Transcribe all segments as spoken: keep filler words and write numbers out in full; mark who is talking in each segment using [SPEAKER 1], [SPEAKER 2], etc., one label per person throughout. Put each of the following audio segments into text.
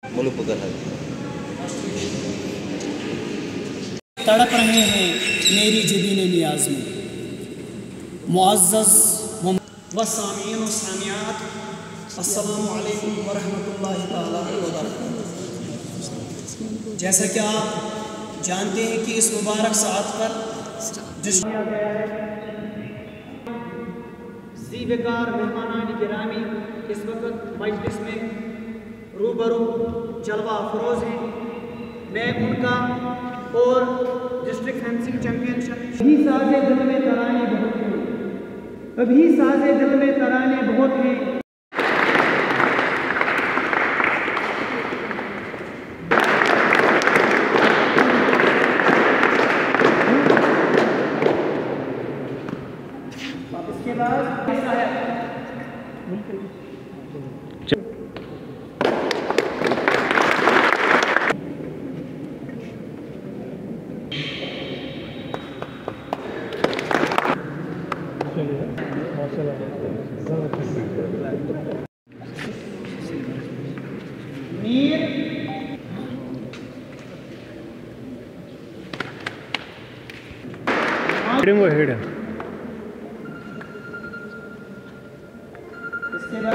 [SPEAKER 1] तड़प रहे हैं मेरी जबीन नियाज में। मुअज़्ज़ज़ व सामीन व सामियात, अस्सलामु अलैकुम व रहमतुल्लाहि तआला व बरकातुहू। जैसा कि आप जानते हैं कि इस मुबारक सात पर जिस किया गया है, ज़ीवेकार मेहमानान गिरामी इस वक्त मजलिस में रूबरू जलवा अफरोज़ हैं। मैं उनका और डिस्ट्रिक्ट फेंसिंग चैम्पियनशिप अभी साजे दिल में तराने बहुत हैं, अभी साजे दिल में तराने बहुत हैं। इसके बाद ऐसा है मीर
[SPEAKER 2] वो हेड है।
[SPEAKER 1] इसके बाद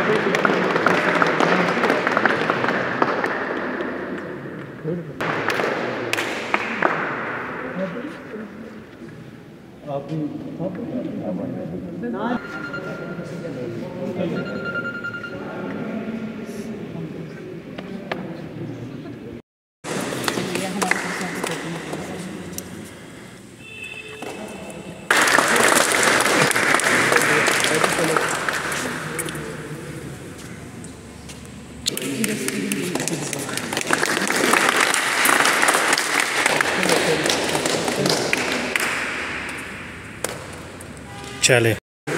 [SPEAKER 2] चले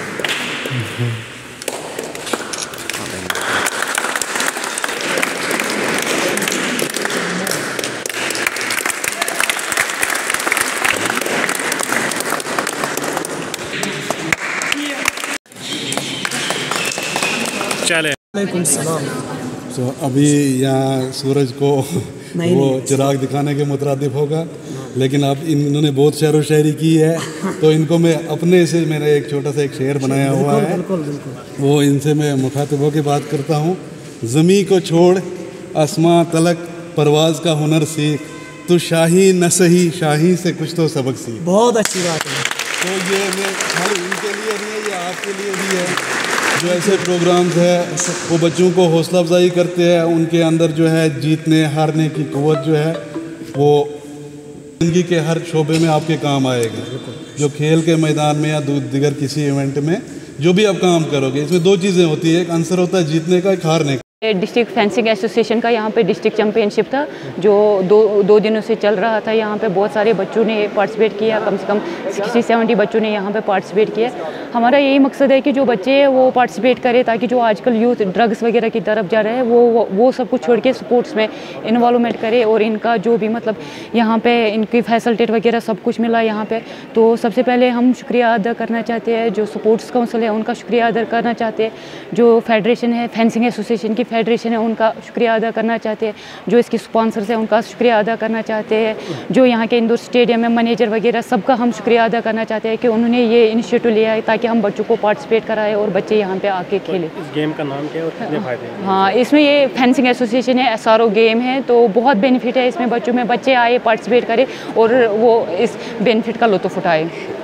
[SPEAKER 2] चले
[SPEAKER 1] वालेकुम सलाम।
[SPEAKER 3] तो अभी यहाँ सूरज को वो चिराग दिखाने के मुतरादिफ होगा, लेकिन अब इन्होंने बहुत शेर व शायरी की है, तो इनको मैं अपने से मैंने एक छोटा सा एक शेर बनाया हुआ है, वो इनसे मैं मुखातिब होकर बात करता हूँ। ज़मी को छोड़ आसमां तलक परवाज़ का हुनर सीख, तो शाही न सही शाही से कुछ तो सबक सीख।
[SPEAKER 1] बहुत अच्छी बात है।
[SPEAKER 3] तो ये मैं खाली इनके लिए नहीं है, ये आपके लिए भी है। जो ऐसे प्रोग्राम्स है वो बच्चों को हौसला अफजाई करते हैं, उनके अंदर जो है जीतने हारने की क़ुव्वत जो है वो ज़िंदगी के हर शोबे में आपके काम आएगा। जो खेल के मैदान में या दीगर किसी इवेंट में जो भी आप काम करोगे, इसमें दो चीज़ें होती है, एक आंसर होता है जीतने का, एक हारने का।
[SPEAKER 4] डिस्ट्रिक्ट फेंसिंग एसोसिएशन का यहाँ पे डिस्ट्रिक्ट चैम्पियनशिप था जो दो दो दिनों से चल रहा था। यहाँ पे बहुत सारे बच्चों ने पार्टिसिपेट किया, कम से कम सिक्सटी सेवेंटी बच्चों ने यहाँ पे पार्टिसिपेट किया। हमारा यही मकसद है कि जो बच्चे हैं वो पार्टिसिपेट करें, ताकि जो आजकल यूथ ड्रग्स वगैरह की तरफ जा रहे हैं वो वो, वो सब कुछ छोड़ के स्पोर्ट्स में इन्वॉल्वमेंट करे। और इनका जो भी मतलब यहाँ पे इनकी फैसिलिटी वगैरह सब कुछ मिला यहाँ पे। तो सबसे पहले हम शुक्रिया अदा करना चाहते हैं, जो स्पोर्ट्स काउंसिल है उनका शुक्रिया अदा करना चाहते हैं, जो फेडरेशन है फेंसिंग एसोसिएशन की फेडरेशन है उनका शुक्रिया अदा करना चाहते हैं, जो इसके स्पॉन्सर्स हैं उनका शुक्रिया अदा करना चाहते हैं, जो यहाँ के इंदौर स्टेडियम में मैनेजर वगैरह सबका हम शुक्रिया अदा करना चाहते हैं कि उन्होंने ये इनिशिएटिव लिया है ताकि हम बच्चों को पार्टिसिपेट कराएं और बच्चे यहाँ पे आके खेलें।
[SPEAKER 2] इस गेम का नाम क्या है और कितने फायदे हैं?
[SPEAKER 4] हाँ, इसमें ये फेंसिंग एसोसिएशन है, एस आर ओ गेम है, तो बहुत बेनिफिट है इसमें। बच्चों में बच्चे आए पार्टिसिपेट करें और वो इस बेनिफिट का लुत्फ़ उठाएँ।